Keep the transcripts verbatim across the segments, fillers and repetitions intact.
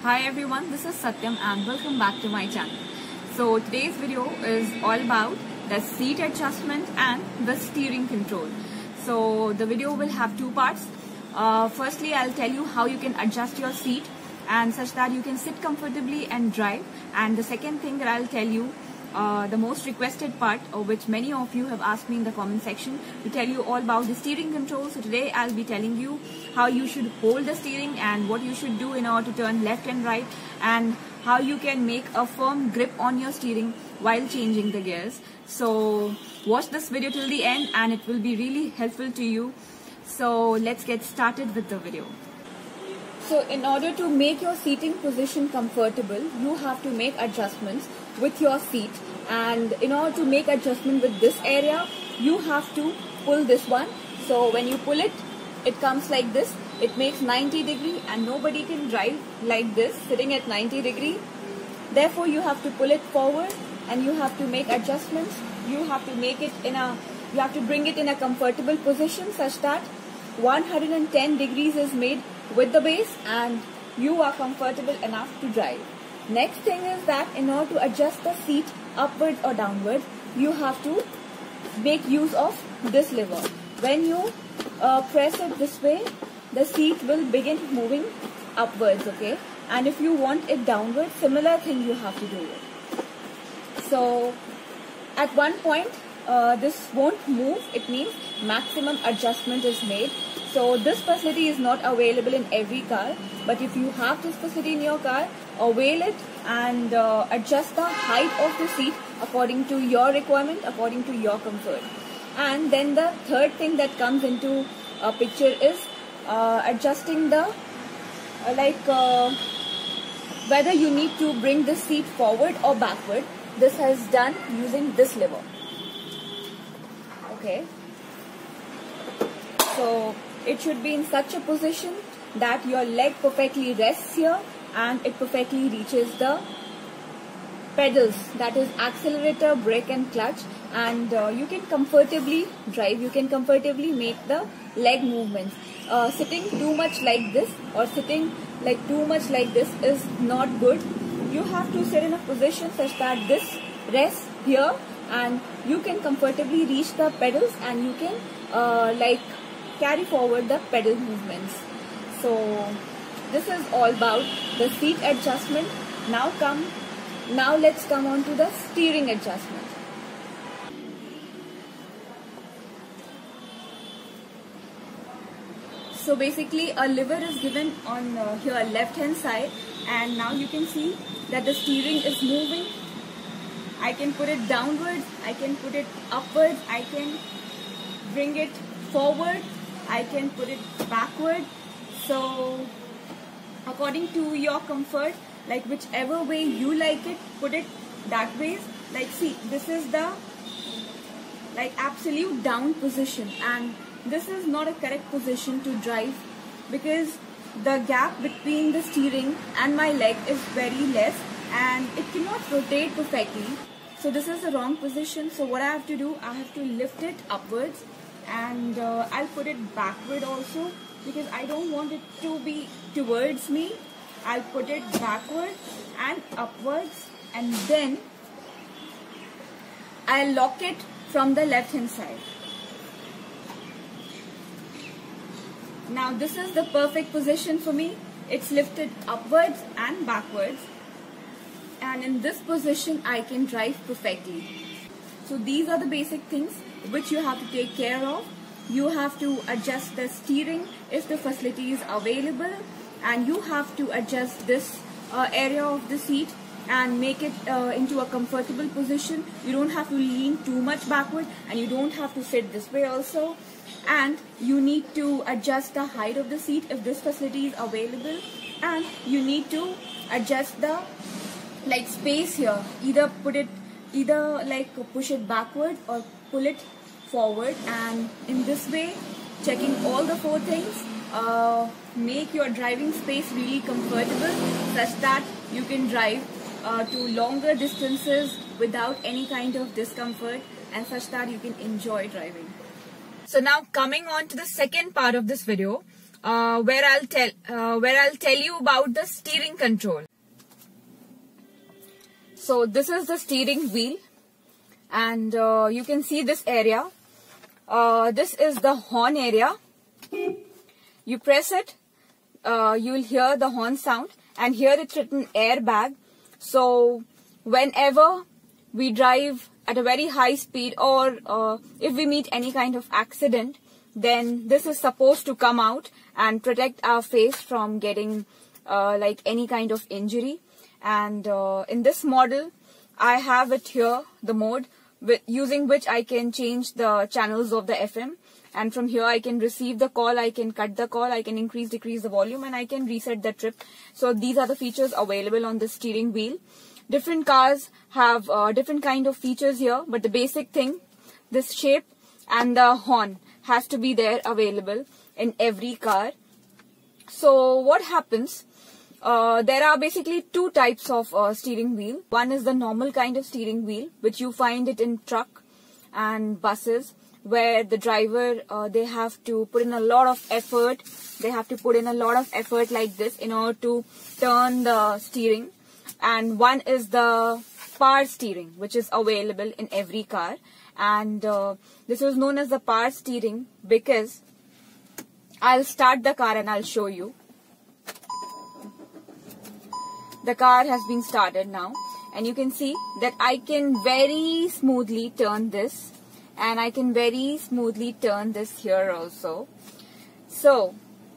Hi everyone, this is Satyam and welcome back to my channel. So today's video is all about the seat adjustment and the steering control. So the video will have two parts. Uh, firstly, I'll tell you how you can adjust your seat and such that you can sit comfortably and drive. And the second thing that I'll tell you, Uh, the most requested part, uh, which many of you have asked me in the comment section, to tell you all about the steering control. So today I'll be telling you how you should hold the steering and what you should do in order to turn left and right, and how you can make a firm grip on your steering while changing the gears. So watch this video till the end and it will be really helpful to you. So let's get started with the video. So in order to make your seating position comfortable, you have to make adjustments with your seat, and in order to make adjustment with this area, you have to pull this one. So when you pull it, it comes like this. It makes ninety degree and nobody can drive like this sitting at ninety degree. Therefore you have to pull it forward and you have to make adjustments. You have to make it in a, you have to bring it in a comfortable position such that one hundred ten degrees is made with the base and you are comfortable enough to drive. Next thing is that in order to adjust the seat upward or downward, you have to make use of this lever. When you uh, press it this way, the seat will begin moving upwards, okay? And if you want it downward, similar thing you have to do it. So at one point, uh, this won't move. It means maximum adjustment is made. So this facility is not available in every car, but if you have this facility in your car, avail it and uh, adjust the height of the seat according to your requirement, according to your comfort. And then the third thing that comes into a picture is uh, adjusting the uh, like uh, whether you need to bring the seat forward or backward. This is done using this lever. Okay. So it should be in such a position that your leg perfectly rests here and it perfectly reaches the pedals, that is accelerator, brake and clutch, and uh, you can comfortably drive, you can comfortably make the leg movements. Uh, sitting too much like this or sitting like too much like this is not good. You have to sit in a position such that this rests here and you can comfortably reach the pedals and you can uh, like carry forward the pedal movements. So this is all about the seat adjustment. Now come, now let's come on to the steering adjustment. So basically a lever is given on uh, here left hand side, and now you can see that the steering is moving. I can put it downwards, I can put it upwards, I can bring it forward, I can put it backward. So according to your comfort, like whichever way you like it, put it that way. Like see, this is the like absolute down position, and this is not a correct position to drive because the gap between the steering and my leg is very less and it cannot rotate perfectly. So this is the wrong position. So what I have to do, I have to lift it upwards, and uh, I'll put it backward also because I don't want it to be towards me. I'll put it backward and upwards, and then I'll lock it from the left hand side. Now this is the perfect position for me. It's lifted upwards and backwards, and in this position I can drive perfectly. So these are the basic things which you have to take care of. You have to adjust the steering if the facility is available, and you have to adjust this uh, area of the seat and make it uh, into a comfortable position. You don't have to lean too much backward and you don't have to sit this way also. And you need to adjust the height of the seat if this facility is available, and you need to adjust the like space here. Either put it, either like push it backward or pull it forward, and in this way, checking all the four things, uh, make your driving space really comfortable such that you can drive uh, to longer distances without any kind of discomfort, and such that you can enjoy driving. So now coming on to the second part of this video, uh, where I'll tell uh, where I'll tell you about the steering control. So this is the steering wheel, and uh, you can see this area. Uh, this is the horn area. You press it, uh, you will hear the horn sound, and here it's written airbag. So whenever we drive at a very high speed, or uh, if we meet any kind of accident, then this is supposed to come out and protect our face from getting uh, like any kind of injury. And uh, in this model, I have it here, the mode with, using which I can change the channels of the F M. And from here I can receive the call, I can cut the call, I can increase, decrease the volume, and I can reset the trip. So these are the features available on the steering wheel. Different cars have uh, different kind of features here, but the basic thing, this shape and the horn has to be there available in every car. So what happens, uh, there are basically two types of uh, steering wheel. One is the normal kind of steering wheel, which you find it in truck and buses, where the driver, uh, they have to put in a lot of effort. They have to put in a lot of effort like this in order to turn the steering. And one is the power steering, which is available in every car. And uh, this is known as the power steering because I'll start the car and I'll show you. The car has been started now, and you can see that I can very smoothly turn this, and I can very smoothly turn this here also. So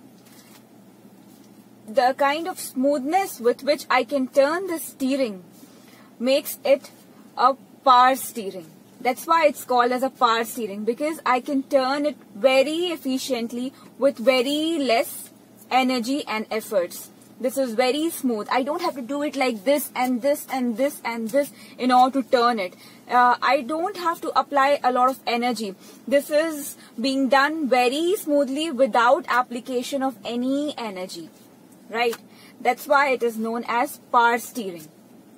the kind of smoothness with which I can turn the steering makes it a power steering. That's why it's called as a power steering, because I can turn it very efficiently with very less energy and efforts. This is very smooth. I don't have to do it like this and this and this and this in order to turn it. Uh, I don't have to apply a lot of energy. This is being done very smoothly without application of any energy. Right? That's why it is known as power steering.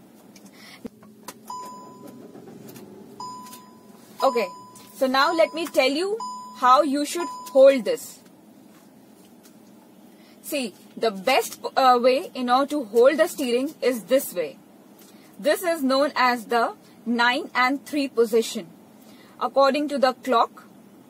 Okay, so now let me tell you how you should hold this. See, the best uh, way in order to hold the steering is this way. This is known as the nine and three position. According to the clock,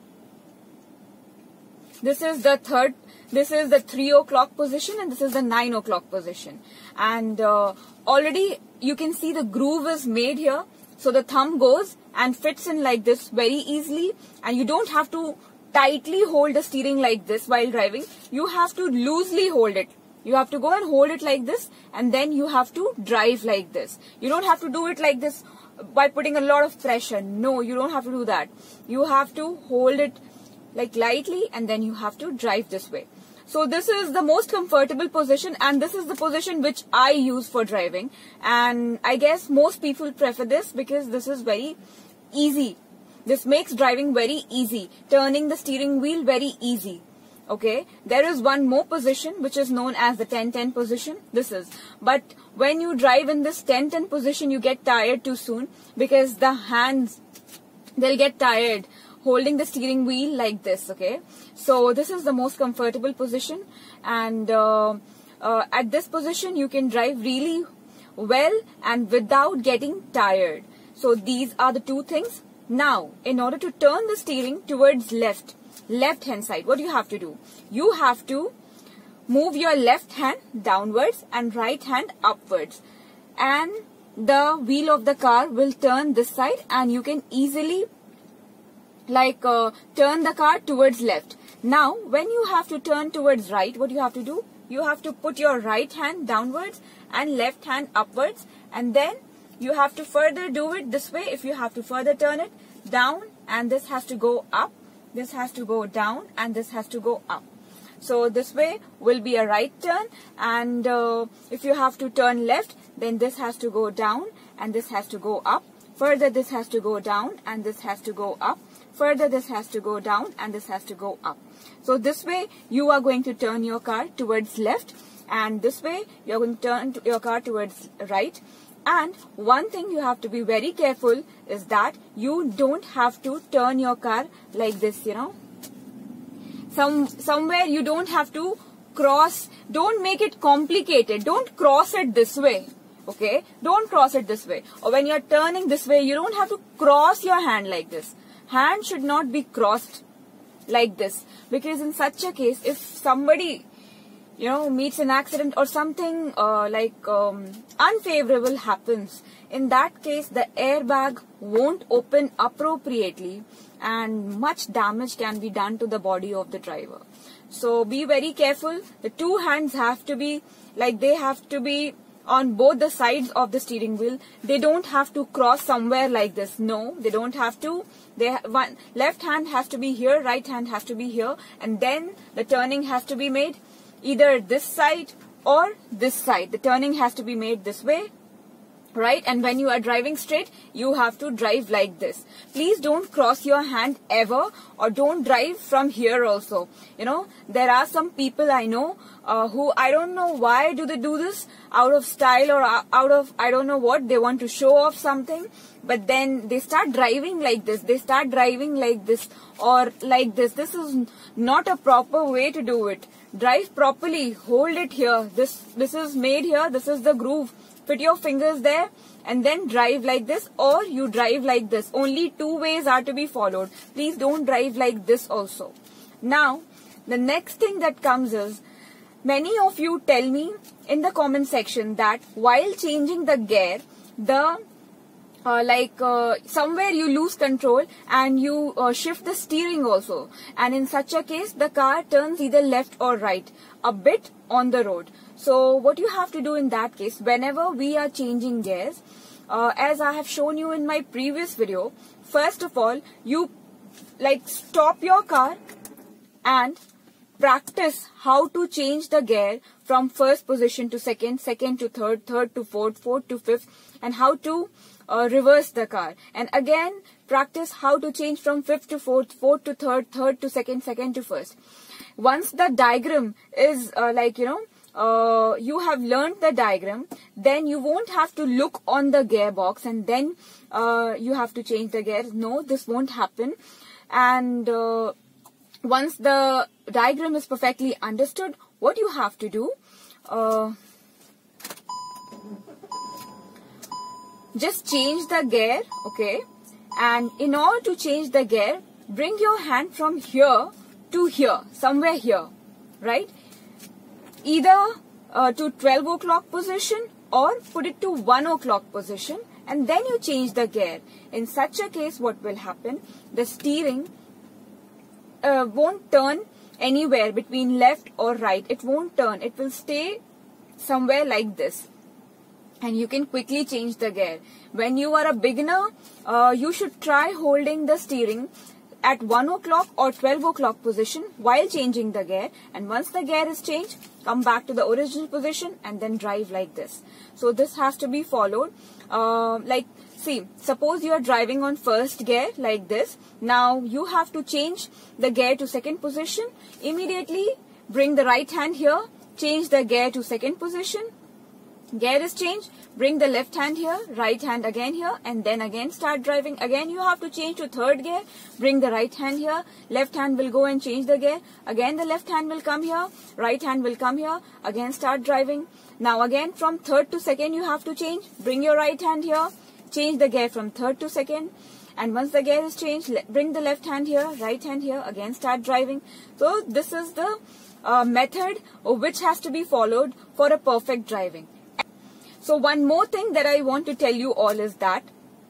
this is the third, this is the three o'clock position, and this is the nine o'clock position. And uh, already you can see the groove is made here. So the thumb goes and fits in like this very easily, and you don't have to tightly hold the steering like this while driving. You have to loosely hold it. You have to go and hold it like this, and then you have to drive like this. You don't have to do it like this by putting a lot of pressure. No, you don't have to do that. You have to hold it like lightly, and then you have to drive this way. So this is the most comfortable position, and this is the position which I use for driving. And I guess most people prefer this because this is very easy. This makes driving very easy, turning the steering wheel very easy. Okay, there is one more position which is known as the ten ten position. This is, but when you drive in this ten ten position, you get tired too soon because the hands, they'll get tired holding the steering wheel like this. Okay, so this is the most comfortable position, and uh, uh, at this position you can drive really well and without getting tired. So these are the two things. Now, in order to turn the steering towards left, left hand side, what do you have to do? You have to move your left hand downwards and right hand upwards, and the wheel of the car will turn this side, and you can easily like uh, turn the car towards left. Now, when you have to turn towards right, what do you have to do? You have to put your right hand downwards and left hand upwards, and then you have to further do it this way. If you have to further turn it down, and this has to go up, this has to go down, and this has to go up. So this way will be a right turn, and uh, if you have to turn left, then this has to go down and this has to go up. Further this has to go down and this has to go up. Further this has to go down and this has to go up. So this way you are going to turn your car towards left, and this way you are going to turn your car towards right. And one thing you have to be very careful is that you don't have to turn your car like this, you know. some somewhere you don't have to cross. Don't make it complicated. Don't cross it this way. Okay, don't cross it this way. Or when you're turning this way, you don't have to cross your hand like this. Hand should not be crossed like this, because in such a case, if somebody, you know, meets an accident or something uh, like um, unfavorable happens, in that case the airbag won't open appropriately and much damage can be done to the body of the driver. So be very careful. The two hands have to be like, they have to be on both the sides of the steering wheel. They don't have to cross somewhere like this. No, they don't have to. They one left hand has to be here, right hand has to be here, and then the turning has to be made either this side or this side. The turning has to be made this way, right? And when you are driving straight, you have to drive like this. Please don't cross your hand ever, or don't drive from here also. You know, there are some people I know uh, who, I don't know why do they do this, out of style or out of, I don't know what, they want to show off something, but then they start driving like this. They start driving like this or like this. This is not a proper way to do it. Drive properly. Hold it here. This, this is made here. This is the groove. Put your fingers there and then drive like this, or you drive like this. Only two ways are to be followed. Please don't drive like this also. Now, the next thing that comes is, many of you tell me in the comment section that while changing the gear, the uh, like uh, somewhere you lose control and you uh, shift the steering also. And in such a case, the car turns either left or right a bit on the road. So what you have to do in that case, whenever we are changing gears, uh, as I have shown you in my previous video, first of all, you like stop your car and practice how to change the gear from first position to second, second to third, third to fourth, fourth to fifth, and how to uh, reverse the car. And again, practice how to change from fifth to fourth, fourth to third, third to second, second to first. Once the diagram is uh, like, you know, uh, you have learned the diagram, then you won't have to look on the gearbox and then uh, you have to change the gear. No, this won't happen. And uh, once the diagram is perfectly understood, what you have to do, uh, just change the gear, okay? And in order to change the gear, bring your hand from here to here, somewhere here, right? Either uh, to twelve o'clock position or put it to one o'clock position, and then you change the gear. In such a case, what will happen? The steering uh, won't turn anywhere between left or right. It won't turn. It will stay somewhere like this. And you can quickly change the gear. When you are a beginner, uh, you should try holding the steering at one o'clock or twelve o'clock position while changing the gear. And once the gear is changed, come back to the original position and then drive like this. So this has to be followed. Uh, like, see, suppose you are driving on first gear like this. Now you have to change the gear to second position. Immediately bring the right hand here, change the gear to second position. Gear is changed, bring the left hand here, right hand again here, and then again start driving. Again you have to change to third gear, bring the right hand here, left hand will go and change the gear. Again the left hand will come here, right hand will come here, again start driving. Now again from third to second you have to change, bring your right hand here, change the gear from third to second. And once the gear is changed, bring the left hand here, right hand here, again start driving. So this is the uh, method which has to be followed for a perfect driving. So one more thing that I want to tell you all is that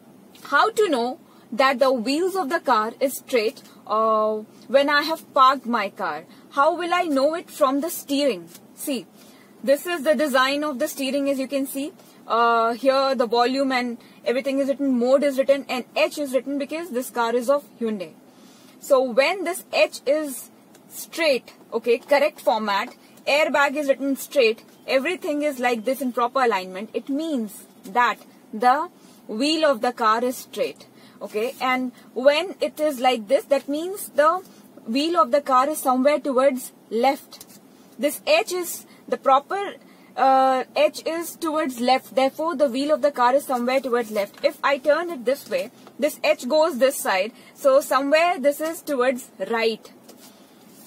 how to know that the wheels of the car is straight uh, when I have parked my car. How will I know it from the steering? See, this is the design of the steering, as you can see. Uh, here the volume and everything is written, mode is written, and H is written because this car is of Hyundai. So when this H is straight, okay, correct format, airbag is written straight, everything is like this in proper alignment, it means that the wheel of the car is straight, okay? And when it is like this, that means the wheel of the car is somewhere towards left. This H is the proper uh, H is towards left, therefore the wheel of the car is somewhere towards left. If I turn it this way, this H goes this side, so somewhere this is towards right.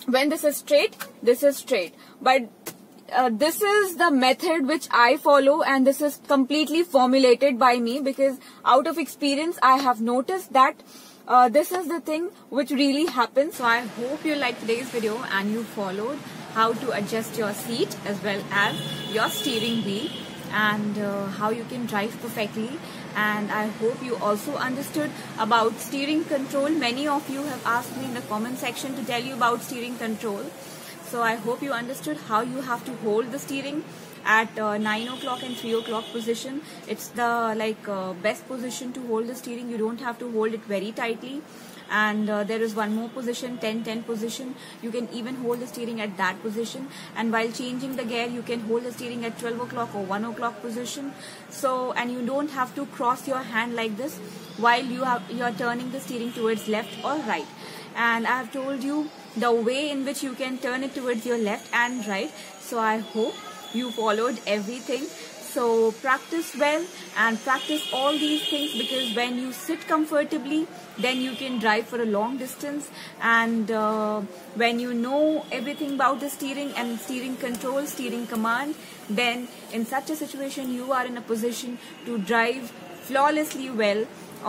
when this is straight, this is straight. But uh, this is the method which I follow, and this is completely formulated by me, because out of experience I have noticed that uh, this is the thing which really happens. So I hope you liked today's video and you followed how to adjust your seat as well as your steering wheel, and uh, how you can drive perfectly. And I hope you also understood about steering control. Many of you have asked me in the comment section to tell you about steering control. So I hope you understood how you have to hold the steering at uh, nine o'clock and three o'clock position. It's the like uh, best position to hold the steering. You don't have to hold it very tightly. And uh, there is one more position, ten ten position. You can even hold the steering at that position. And while changing the gear, you can hold the steering at twelve o'clock or one o'clock position. So, and you don't have to cross your hand like this while you have you are turning the steering towards left or right. And I have told you the way in which you can turn it towards your left and right. So I hope you followed everything. So practice well and practice all these things, because when you sit comfortably, then you can drive for a long distance. And uh, when you know everything about the steering and steering control, steering command, then in such a situation you are in a position to drive flawlessly well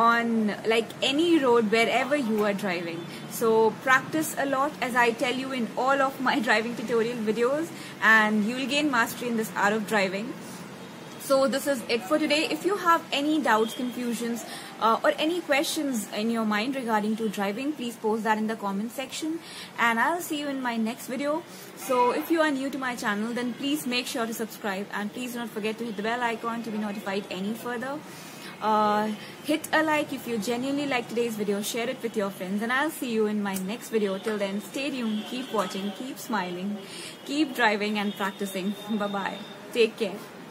on like any road wherever you are driving. So practice a lot, as I tell you in all of my driving tutorial videos, and you will gain mastery in this art of driving. So this is it for today. If you have any doubts, confusions uh, or any questions in your mind regarding to driving, please post that in the comment section, and I'll see you in my next video. So if you are new to my channel, then please make sure to subscribe, and please don't forget to hit the bell icon to be notified any further. Uh, hit a like if you genuinely like today's video, share it with your friends, and I'll see you in my next video. Till then, stay tuned, keep watching, keep smiling, keep driving and practicing. Bye bye. Take care.